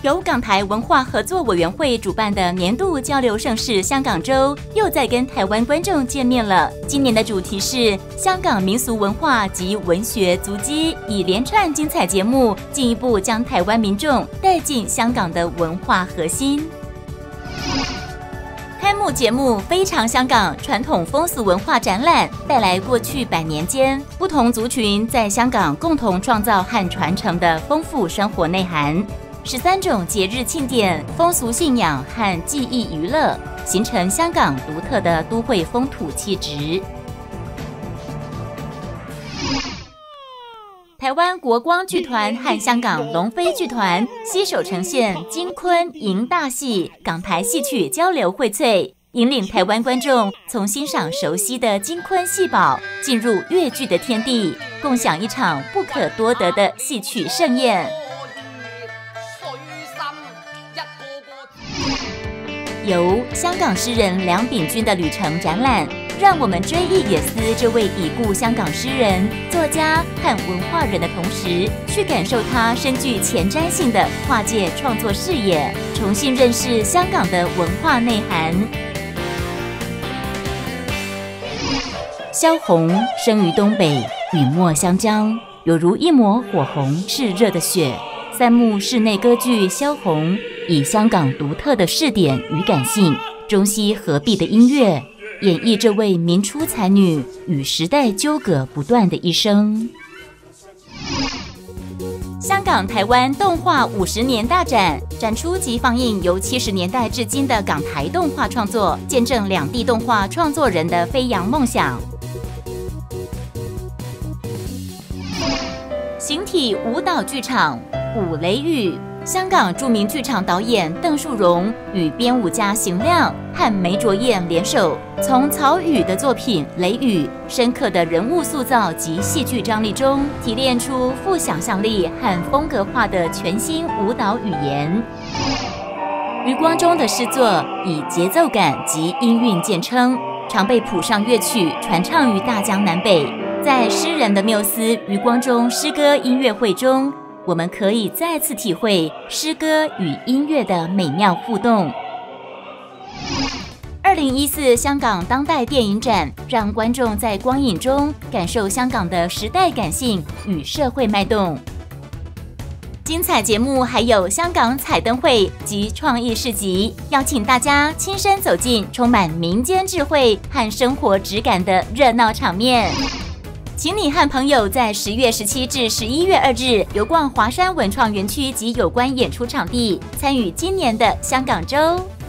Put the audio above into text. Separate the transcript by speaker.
Speaker 1: 由港台文化合作委员会主办的年度交流盛事香港周又在跟台湾观众见面了。今年的主题是香港民俗文化及文学足迹，以连串精彩节目进一步将台湾民众带进香港的文化核心。开幕节目非常香港传统风俗文化展览，带来过去100年间不同族群在香港共同创造和传承的丰富生活内涵。13种节日庆典、风俗信仰和记忆娱乐，形成香港独特的都会风土气质。台湾国光剧团和香港龙飞剧团携手呈现金昆银大戏港台戏曲交流荟萃，引领台湾观众从欣赏熟悉的金昆戏宝，进入粤剧的天地，共享一场不可多得的戏曲盛宴。由香港诗人梁秉钧的旅程展览，让我们追忆也思这位已故香港诗人、作家和文化人的同时，去感受他深具前瞻性的跨界创作视野，重新认识香港的文化内涵。萧红生于东北，与墨相将，有如一抹火红炽热的血。3幕室内歌剧《萧红》以香港独特的视点与感性，中西合璧的音乐，演绎这位民初才女与时代纠葛不断的一生。香港台湾动画50年大展，展出及放映由70年代至今的港台动画创作，见证两地动画创作人的飞扬梦想。形体舞蹈剧场舞雷雨，香港著名剧场导演邓树荣与编舞家邢亮和梅卓燕联手，从曹禺的作品《雷雨》深刻的人物塑造及戏剧张力中，提炼出富想象力和风格化的全新舞蹈语言。余光中的诗作以节奏感及音韵见称，常被谱上乐曲传唱于大江南北。在诗人的缪斯余光中诗歌音乐会中，我们可以再次体会诗歌与音乐的美妙互动。2014香港当代电影展，让观众在光影中感受香港的时代感性与社会脉动。精彩节目还有香港彩灯会及创意市集，邀请大家亲身走进充满民间智慧和生活质感的热闹场面。请你和朋友在10月17至11月2日游逛华山文创园区及有关演出场地，参与今年的香港周。